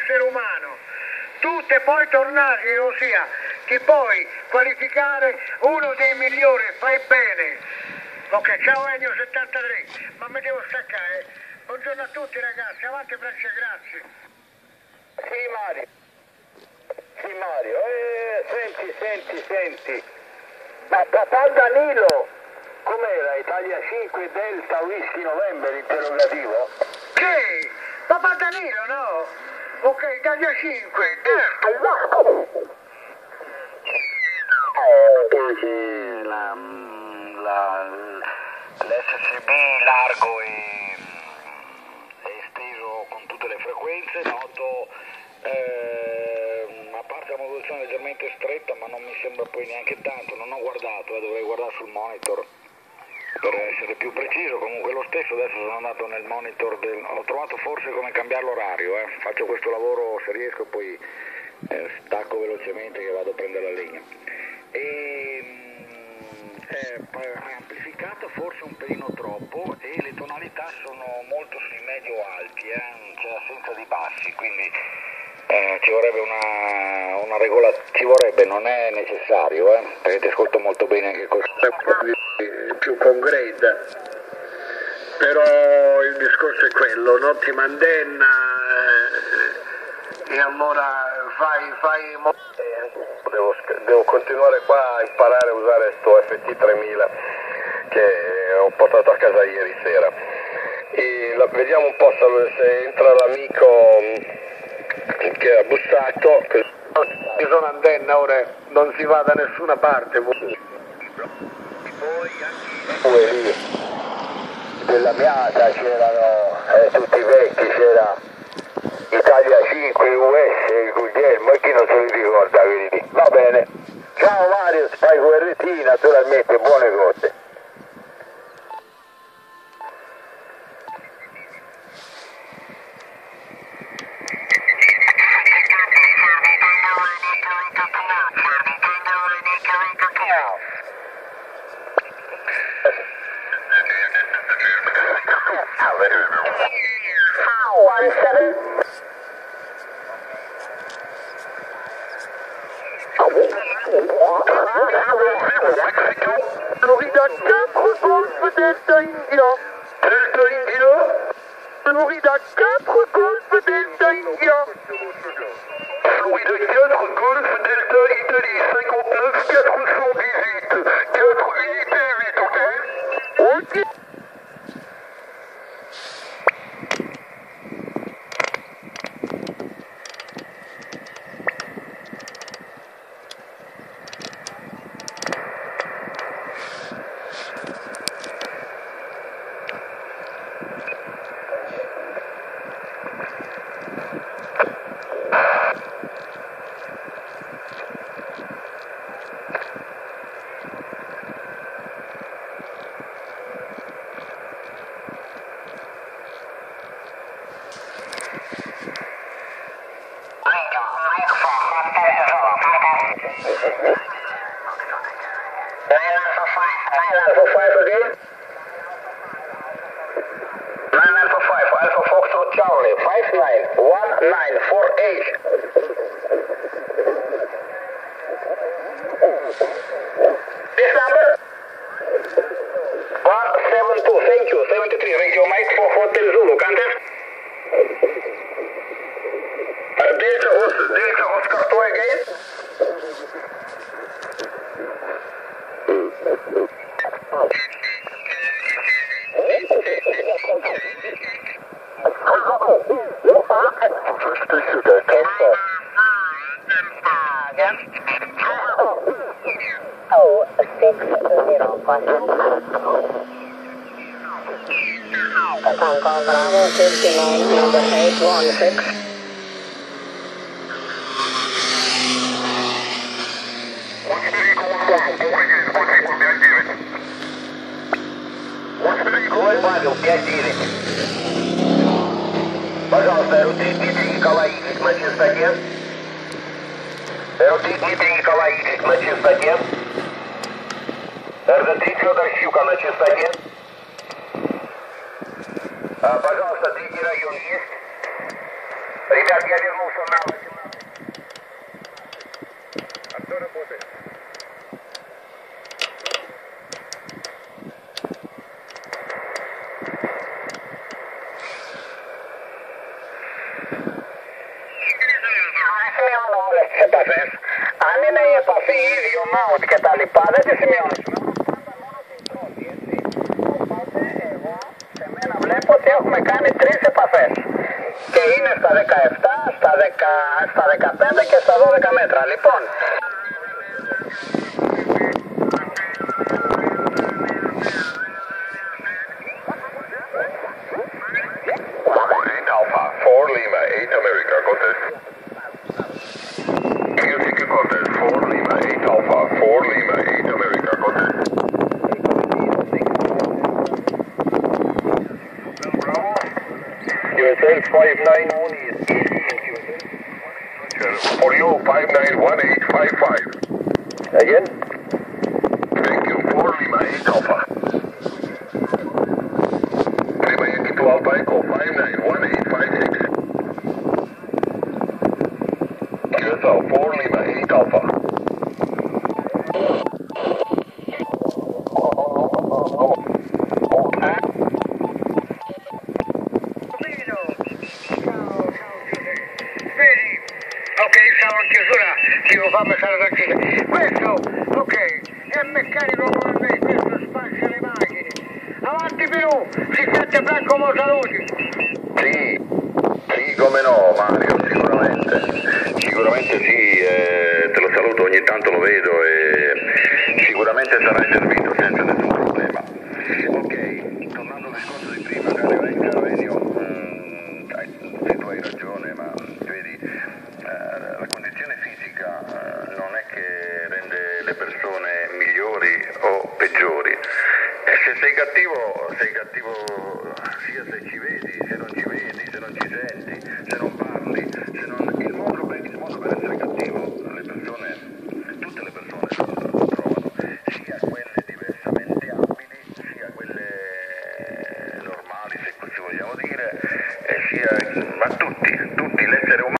essere umano. Tu te puoi tornare, ossia ti puoi qualificare uno dei migliori, fai bene. Ok, ciao Ennio 73, ma mi devo staccare. Buongiorno a tutti ragazzi, avanti Brescia, grazie. Sì Mario, senti, ma papà Danilo, com'era? Italia 5 Delta Whisky November interrogativo? Che? Papà Danilo, no? Ok, Italia 5, Piace l'SCB largo e esteso con tutte le frequenze, noto a parte la modulazione leggermente stretta, ma non mi sembra poi neanche tanto, non ho guardato, dovrei guardare sul monitor per essere più preciso. Comunque lo stesso adesso sono andato nel monitor ho trovato forse come cambiare l'orario, faccio questo lavoro se riesco, poi stacco velocemente che vado a prendere la linea. Amplificato forse un pelino troppo e le tonalità sono molto sui medio alti, c'è assenza di bassi, quindi ci vorrebbe una regola, ci vorrebbe, non è necessario, perché ti ascolto molto bene anche così. più con grade. Però il discorso è quello, un'ottima antenna e allora fai Devo continuare qua a imparare a usare sto FT 3000 che ho portato a casa ieri sera. Vediamo un po' se entra l'amico che ha bussato. Ci sono antenna, ora non si va da nessuna parte. Poi lì della Miata c'erano tutti i vecchi, c'era Italia 5, US, Guglielmo e chi non se li ricorda quelli lì. Va bene, ciao Mario, fai QRT naturalmente, buone cose. Florida 4 Golf Delta India. Delta India. Florida 4 Golf Delta India. Florida 4 Golf Delta Italie 59 418. 4 unités 8, ok? Ok. Alpha Foxtrot Charlie 591948. This number 172, thank you, 73, radio Mike for Hotel Zulu, contact. Delta Oscar 2 again. Tango Bravo 59, number 816. Павел 5-9. Пожалуйста, РУТ Дмитрий Николай Игорь на частоте. РУТ Дмитрий Николай Игорь на частоте. РД-3 Федор Щука на частоте. Пожалуйста, третий район есть. Ricarica di russo, no? Σε επαφές. Αν είναι η επαφή ίδιο mode και τα λοιπά, δεν τη σημειώνουμε. Οπότε εγώ σε μένα βλέπω ότι έχουμε κάνει 3 επαφές. Και είναι στα 17, στα 15 και στα 12 μέτρα. Λοιπόν, 8 Alpha, 4 Lima, 8 America, contest. Music contest, 4 Lima, 8 Alpha, 4 Lima, 8 America, contest. Bravo. USA 5918. For you, 591855. Again? Thank you, 4 Lima, 8 Alpha. Lima Yankee 2 Alpha Echo, 591856. QSL 4 Lima 8 Alpha. Vedi? Ok, siamo in chiusura, ti devo far passare da chiusura. Questo, ok, è meccanico come me, questo spaccia le macchine. Avanti Perù, si sente Franco Mosaluti. Sì, sì, come no Mario, sicuramente sì, te lo saluto, ogni tanto lo vedo e sicuramente sarai servito senza nessun problema. Ok, tornando al discorso di prima, caro Ennio, sì, tu hai ragione, ma vedi, la condizione fisica non è che rende le persone migliori o peggiori. Se sei cattivo sia se ci vedi, sia